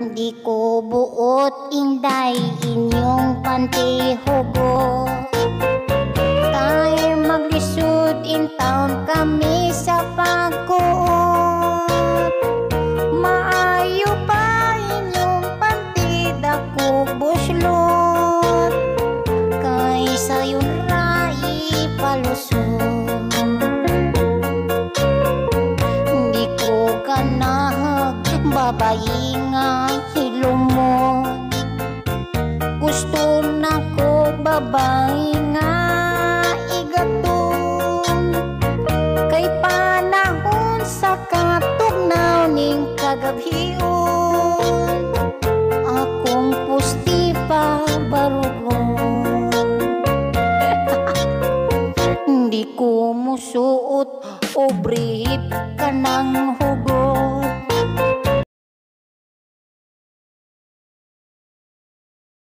Di ko buot inday inyong pantihugot, kay maglisod in town kami sa pagkuot. Maayo pa inyong pantida ko buslot, kay sayon ra ipalusot. Di ko kanahag babayi nga hilumon, gusto na ko babae nga